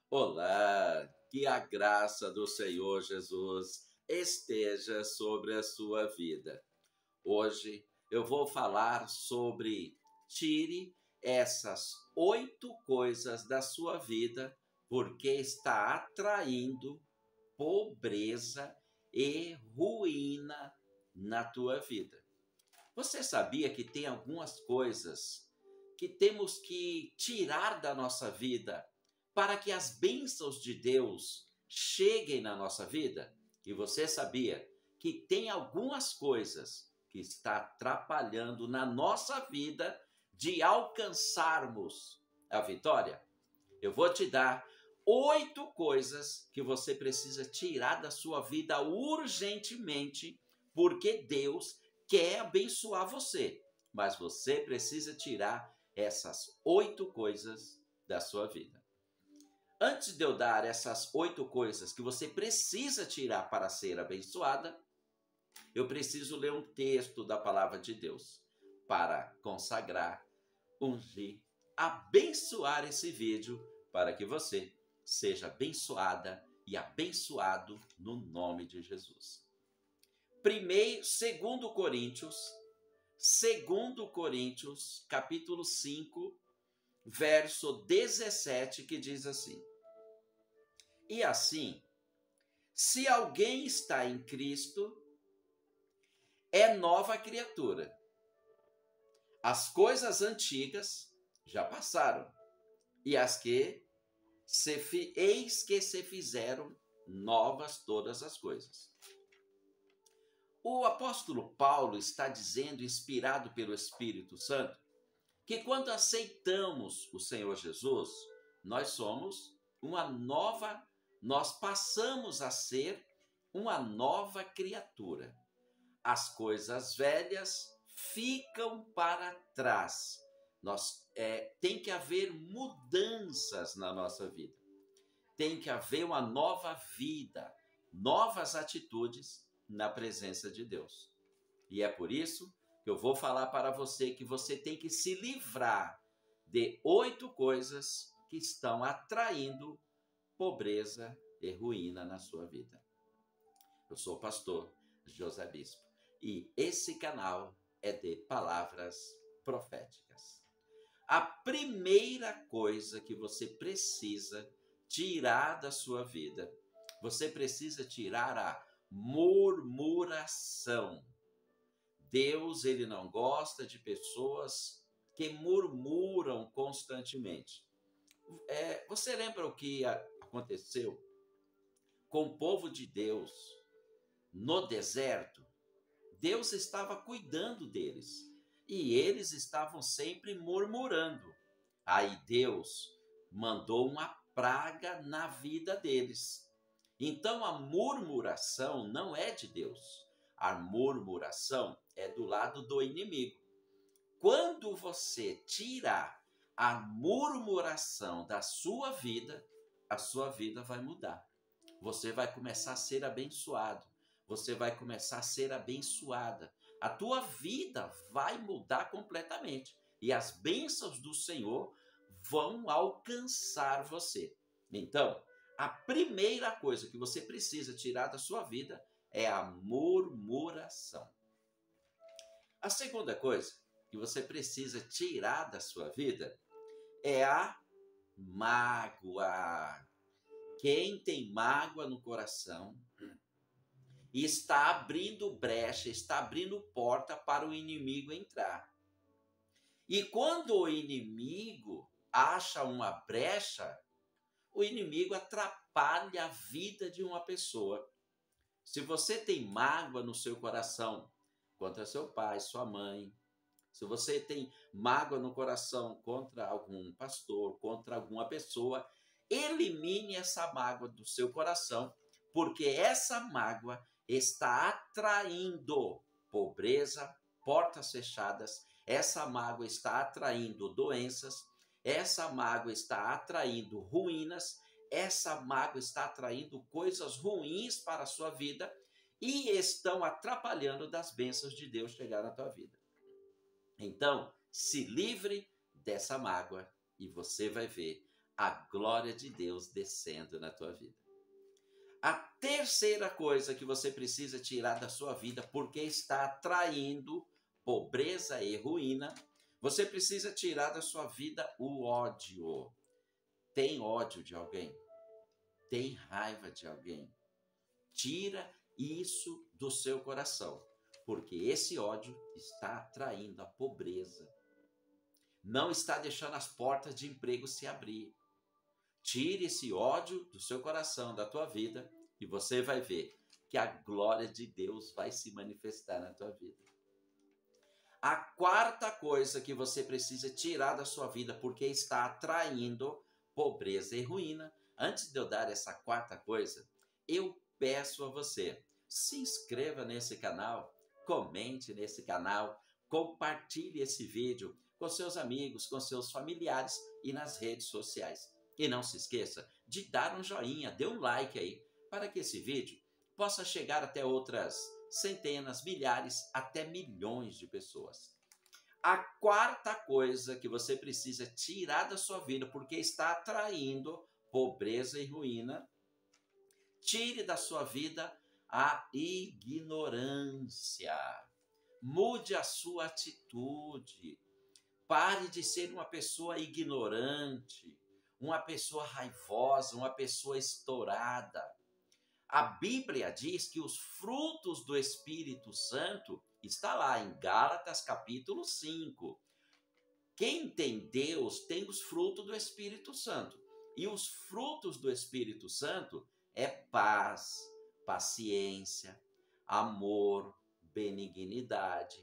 Olá, que a graça do Senhor Jesus esteja sobre a sua vida. Hoje eu vou falar sobre tire essas 8 coisas da sua vida porque está atraindo pobreza e ruína na tua vida. Você sabia que tem algumas coisas que temos que tirar da nossa vida para que as bênçãos de Deus cheguem na nossa vida? E você sabia que tem algumas coisas que está atrapalhando na nossa vida de alcançarmos a vitória? Eu vou te dar 8 coisas que você precisa tirar da sua vida urgentemente, porque Deus quer abençoar você, mas você precisa tirar essas 8 coisas da sua vida. Antes de eu dar essas 8 coisas que você precisa tirar para ser abençoada, eu preciso ler um texto da palavra de Deus para consagrar, ungir, abençoar esse vídeo para que você seja abençoada e abençoado no nome de Jesus. Segundo Coríntios, capítulo 5, verso 17, que diz assim: E assim, se alguém está em Cristo, é nova criatura. As coisas antigas já passaram, e eis que se fizeram novas todas as coisas. O apóstolo Paulo está dizendo, inspirado pelo Espírito Santo, que quando aceitamos o Senhor Jesus, nós passamos a ser uma nova criatura. As coisas velhas ficam para trás. Tem que haver mudanças na nossa vida. Tem que haver uma nova vida, novas atitudes na presença de Deus. E é por isso que eu vou falar para você que você tem que se livrar de 8 coisas que estão atraindo pobreza e ruína na sua vida. Eu sou o pastor José Bispo e esse canal é de palavras proféticas. A primeira coisa que você precisa tirar da sua vida, você precisa tirar a murmuração. Deus, ele não gosta de pessoas que murmuram constantemente. Você lembra o que aconteceu com o povo de Deus no deserto? Deus estava cuidando deles e eles estavam sempre murmurando. Aí Deus mandou uma praga na vida deles. Então a murmuração não é de Deus. A murmuração é do lado do inimigo. Quando você tirar a murmuração da sua vida, a sua vida vai mudar. Você vai começar a ser abençoado. Você vai começar a ser abençoada. A tua vida vai mudar completamente. E as bênçãos do Senhor vão alcançar você. Então, a primeira coisa que você precisa tirar da sua vida é a murmuração. A segunda coisa que você precisa tirar da sua vida é a mágoa. Quem tem mágoa no coração está abrindo brecha, está abrindo porta para o inimigo entrar. E quando o inimigo acha uma brecha, o inimigo atrapalha a vida de uma pessoa. Se você tem mágoa no seu coração contra seu pai, sua mãe, se você tem mágoa no coração contra algum pastor, contra alguma pessoa, elimine essa mágoa do seu coração, porque essa mágoa está atraindo pobreza, portas fechadas, essa mágoa está atraindo doenças, essa mágoa está atraindo ruínas, essa mágoa está atraindo coisas ruins para a sua vida e estão atrapalhando das bênçãos de Deus chegar na tua vida. Então, se livre dessa mágoa e você vai ver a glória de Deus descendo na tua vida. A terceira coisa que você precisa tirar da sua vida, porque está atraindo pobreza e ruína, você precisa tirar da sua vida o ódio. Tem ódio de alguém? Tem raiva de alguém? Tira isso do seu coração, porque esse ódio está atraindo a pobreza. Não está deixando as portas de emprego se abrir. Tire esse ódio do seu coração, da tua vida, e você vai ver que a glória de Deus vai se manifestar na tua vida. A quarta coisa que você precisa tirar da sua vida, porque está atraindo pobreza e ruína. Antes de eu dar essa quarta coisa, eu peço a você, se inscreva nesse canal, comente nesse canal, compartilhe esse vídeo com seus amigos, com seus familiares e nas redes sociais. E não se esqueça de dar um joinha, dê um like aí, para que esse vídeo possa chegar até outras centenas, milhares, até milhões de pessoas. A quarta coisa que você precisa tirar da sua vida, porque está atraindo pobreza e ruína, tire da sua vida a ignorância. Mude a sua atitude. Pare de ser uma pessoa ignorante, uma pessoa raivosa, uma pessoa estourada. A Bíblia diz que os frutos do Espírito Santo está lá em Gálatas capítulo 5. Quem tem Deus tem os frutos do Espírito Santo. E os frutos do Espírito Santo é paz, paciência, amor, benignidade,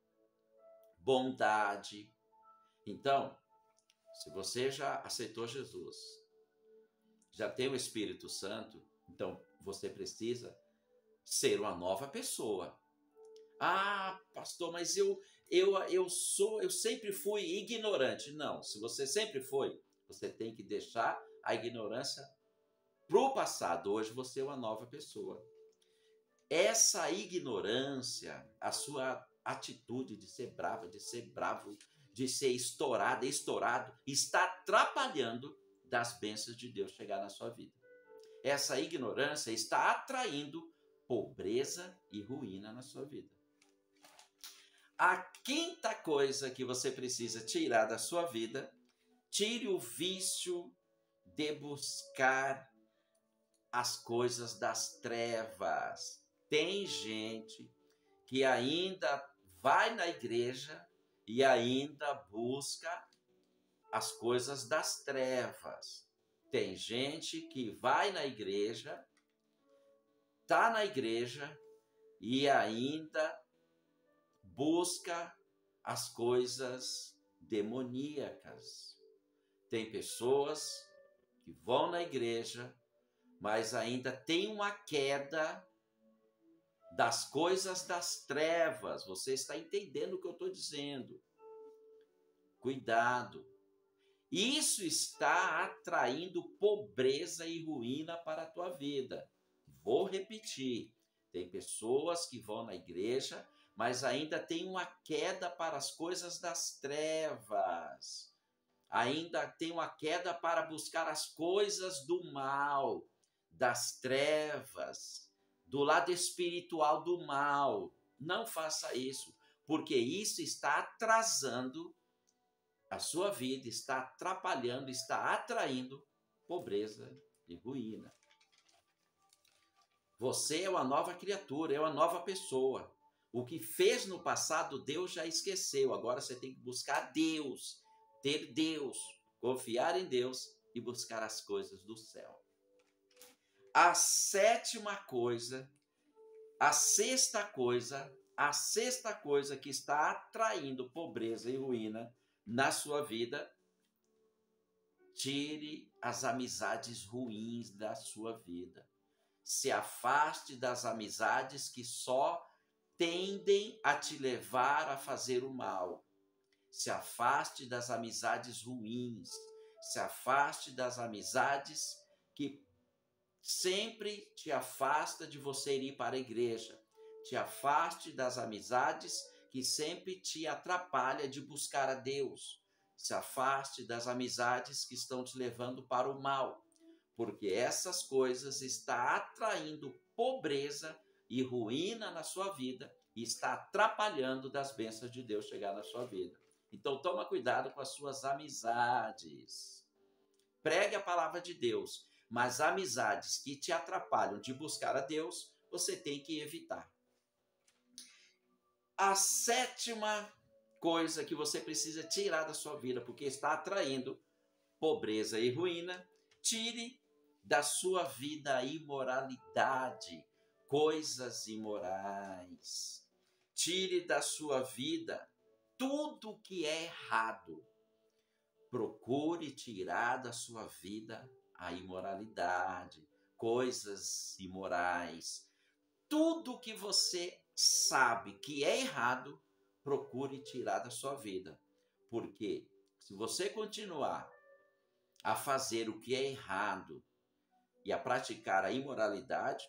bondade. Então, se você já aceitou Jesus, já tem o Espírito Santo, então você precisa ser uma nova pessoa. Ah, pastor, mas eu sempre fui ignorante. Não, se você sempre foi, você tem que deixar a ignorância para o passado. Hoje você é uma nova pessoa. Essa ignorância, a sua atitude de ser brava, de ser bravo, de ser estourado, está atrapalhando das bênçãos de Deus chegar na sua vida. Essa ignorância está atraindo pobreza e ruína na sua vida. A quinta coisa que você precisa tirar da sua vida, tire o vício de buscar as coisas das trevas. Tem gente que ainda vai na igreja e ainda busca as coisas das trevas. Tem gente que vai na igreja, está na igreja e ainda busca as coisas demoníacas. Tem pessoas que vão na igreja, mas ainda tem uma queda das coisas das trevas. Você está entendendo o que eu estou dizendo? Cuidado. Isso está atraindo pobreza e ruína para a tua vida. Vou repetir. Tem pessoas que vão na igreja, mas ainda tem uma queda para as coisas das trevas. Ainda tem uma queda para buscar as coisas do mal, das trevas, do lado espiritual do mal. Não faça isso, porque isso está atrasando a sua vida, está atrapalhando, está atraindo pobreza e ruína. Você é uma nova criatura, é uma nova pessoa. O que fez no passado, Deus já esqueceu. Agora você tem que buscar Deus, ter Deus, confiar em Deus e buscar as coisas do céu. A sexta coisa que está atraindo pobreza e ruína na sua vida, tire as amizades ruins da sua vida. Se afaste das amizades que só tendem a te levar a fazer o mal. Se afaste das amizades ruins. Se afaste das amizades que sempre te afasta de você ir para a igreja. Te afaste das amizades que sempre te atrapalha de buscar a Deus. Se afaste das amizades que estão te levando para o mal, porque essas coisas estão atraindo pobreza e ruína na sua vida e está atrapalhando das bênçãos de Deus chegar na sua vida. Então toma cuidado com as suas amizades. Pregue a palavra de Deus, mas amizades que te atrapalham de buscar a Deus, você tem que evitar. A sétima coisa que você precisa tirar da sua vida, porque está atraindo pobreza e ruína, tire da sua vida a imoralidade, coisas imorais. Tire da sua vida tudo que é errado. Procure tirar da sua vida a imoralidade, coisas imorais. Tudo que você sabe que é errado, procure tirar da sua vida. Porque se você continuar a fazer o que é errado e a praticar a imoralidade,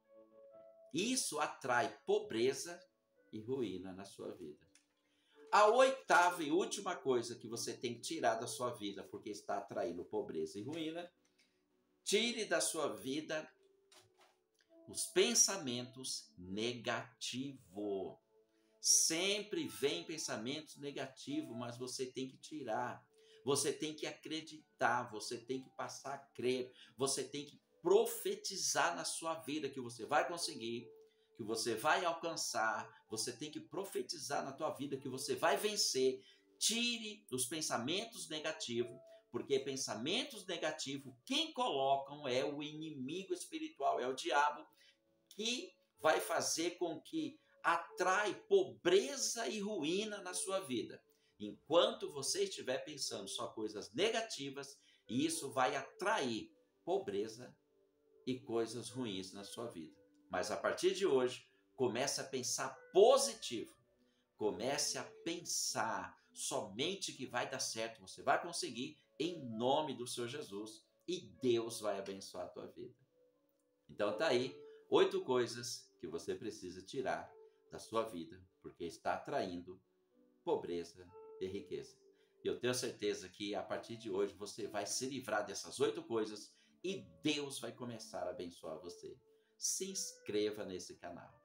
isso atrai pobreza e ruína na sua vida. A oitava e última coisa que você tem que tirar da sua vida, porque está atraindo pobreza e ruína, tire da sua vida os pensamentos negativos. Sempre vem pensamentos negativos, mas você tem que tirar. Você tem que acreditar, você tem que passar a crer, você tem que profetizar na sua vida que você vai conseguir, que você vai alcançar, você tem que profetizar na tua vida que você vai vencer. Tire os pensamentos negativos, porque pensamentos negativos, quem colocam é o inimigo espiritual, é o diabo, que vai fazer com que atrai pobreza e ruína na sua vida. Enquanto você estiver pensando só coisas negativas, isso vai atrair pobreza e coisas ruins na sua vida. Mas a partir de hoje, comece a pensar positivo. Comece a pensar somente que vai dar certo, você vai conseguir em nome do Senhor Jesus e Deus vai abençoar a tua vida. Então tá aí 8 coisas que você precisa tirar da sua vida, porque está atraindo pobreza e riqueza. E eu tenho certeza que a partir de hoje você vai se livrar dessas 8 coisas e Deus vai começar a abençoar você. Se inscreva nesse canal.